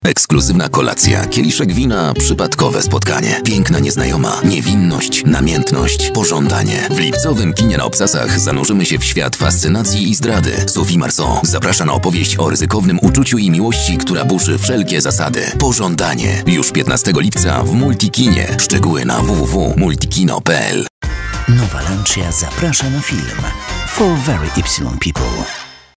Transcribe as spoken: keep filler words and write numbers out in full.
Ekskluzywna kolacja, kieliszek wina, przypadkowe spotkanie. Piękna nieznajoma, niewinność, namiętność, pożądanie. W lipcowym kinie na obcasach zanurzymy się w świat fascynacji i zdrady. Sophie Marceau zaprasza na opowieść o ryzykownym uczuciu i miłości, która burzy wszelkie zasady. Pożądanie. Już piętnastego lipca w Multikinie. Szczegóły na w w w kropka multikino kropka p l. Nowa Lancia zaprasza na film For Very Epsilon People.